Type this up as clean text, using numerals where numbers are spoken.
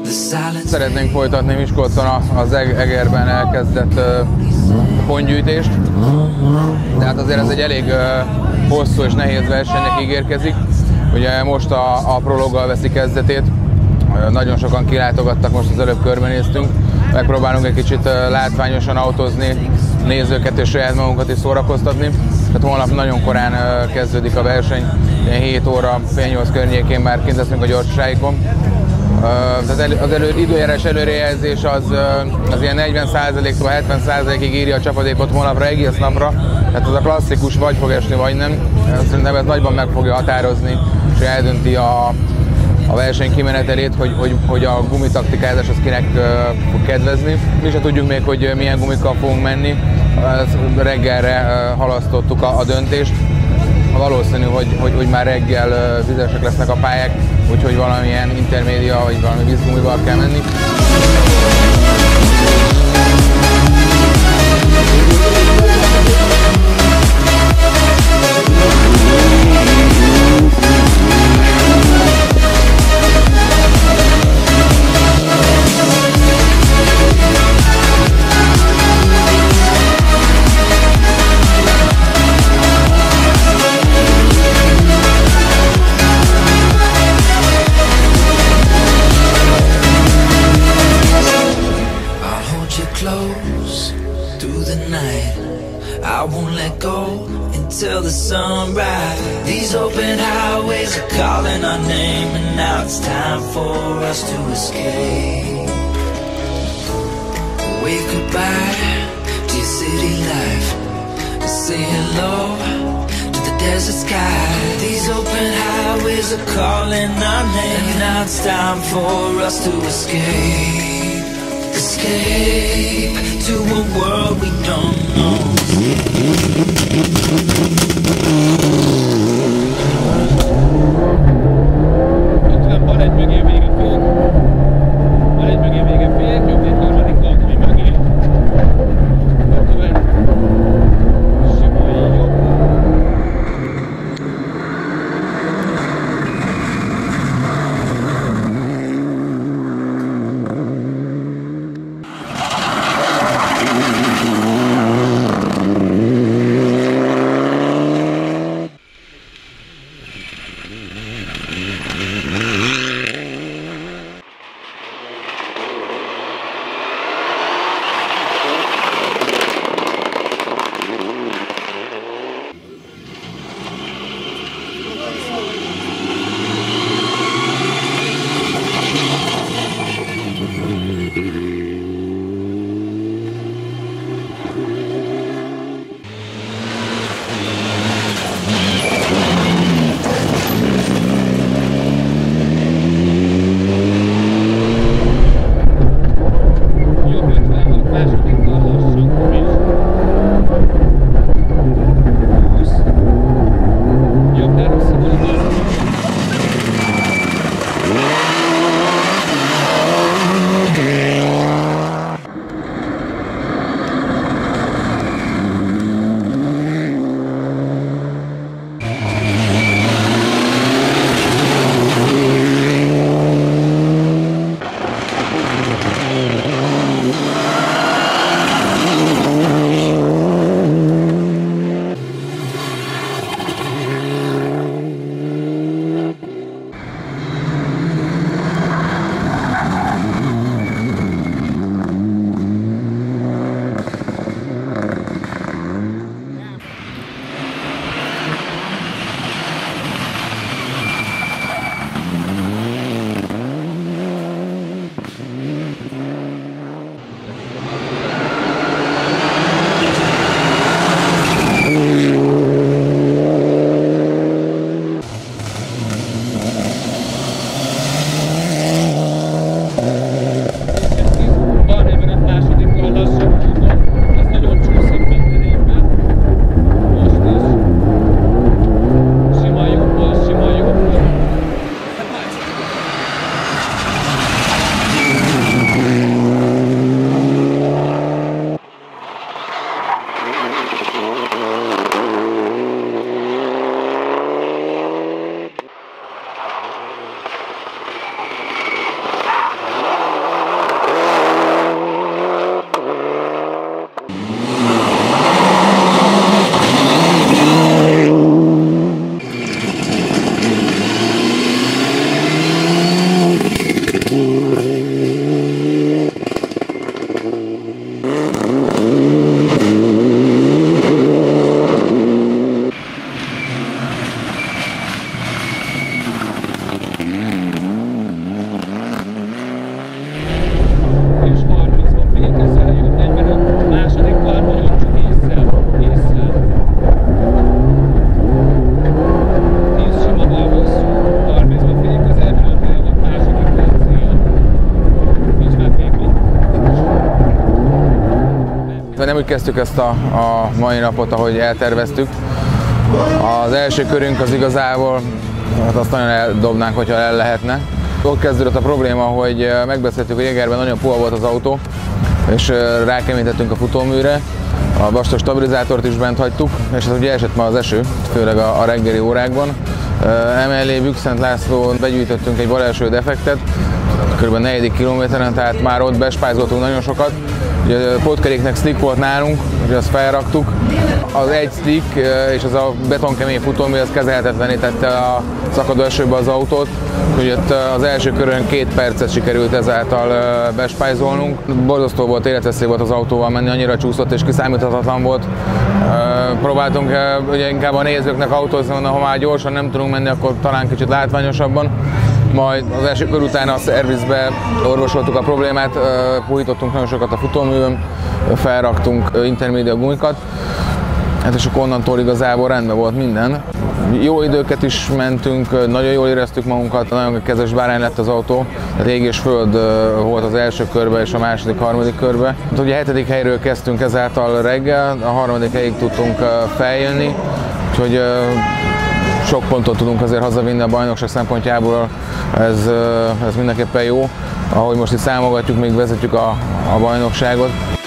Szeretnénk folytatni Miskolcon az Egerben elkezdett pontgyűjtést, de hát azért ez egy elég hosszú és nehéz versenynek ígérkezik. Ugye most a prologgal veszi kezdetét, nagyon sokan kilátogattak, most az előbb körbenéztünk, megpróbálunk egy kicsit látványosan autózni, nézőket és saját magunkat is szórakoztatni. Tehát holnap nagyon korán kezdődik a verseny, 7 óra, fél 8 környékén már kint leszünk a gyorsaságokon. Tehát az időjárás előrejelzés az ilyen 40%-tól 70%-ig írja a csapadékot holnapra, egész napra. Tehát az a klasszikus vagy fog esni, vagy nem. Szerintem ez nagyban meg fogja határozni, és eldönti a verseny kimenetelét, hogy a gumitaktikázás az kinek fog kedvezni. Mi sem tudjuk még, hogy milyen gumikkal fogunk menni. Reggelre halasztottuk a döntést. Valószínű, hogy már reggel vizesek lesznek a pályák, úgyhogy valamilyen intermédia vagy valami vízgumival kell menni. I won't let go until the sunrise. These open highways are calling our name, and now it's time for us to escape. Wave goodbye to your city life and say hello to the desert sky. These open highways are calling our name, and now it's time for us to escape. Escape to a world we don't know. Ötven balegy mögé vége fél. Balegy mögé vége fél, jobb egy harmadik galtami mögé. Ötven. Simolj jobb. úgy kezdtük ezt a mai napot, ahogy elterveztük. Az első körünk az igazából, hát azt nagyon eldobnánk, hogyha el lehetne. Ott kezdődött a probléma, hogy megbeszéltük, hogy Egerben nagyon puha volt az autó, és rákeményítettünk a futóműre. A vastas stabilizátort is bent hagytuk, és ez ugye esett ma az eső, főleg a reggeli órákban. Emellé Bükszent Lászlón begyűjtöttünk egy baleeső defektet, kb. 4. kilométeren, tehát már ott bespájzoltunk nagyon sokat. Ugye a pótkeréknek slick volt nálunk, ugye azt felraktuk. Az egy slick és az a betonkemény futómű az kezelhetetlené tette a szakadó esőbe az autót. Ugye az első körön 2 percet sikerült ezáltal bespájzolnunk. Borzasztó volt, életveszély volt az autóval menni, annyira csúszott és kiszámíthatatlan volt. Próbáltunk ugye inkább a nézőknek autózni, ha már gyorsan nem tudunk menni, akkor talán kicsit látványosabban. Majd az első kör után a szervizbe orvosoltuk a problémát, puhítottunk nagyon sokat a futóművön, felraktunk intermédia gumikat, hát és akkor onnantól igazából rendben volt minden. Jó időket is mentünk, nagyon jól éreztük magunkat, nagyon kezes bárány lett az autó, tehát ég és föld volt az első körbe és a második, harmadik körbe. Hát ugye a 7. helyről kezdtünk ezáltal reggel, a 3. helyig tudtunk feljönni, úgyhogy sok pontot tudunk azért hazavinni a bajnokság szempontjából, ez mindenképpen jó. Ahogy most itt számogatjuk, még vezetjük a bajnokságot.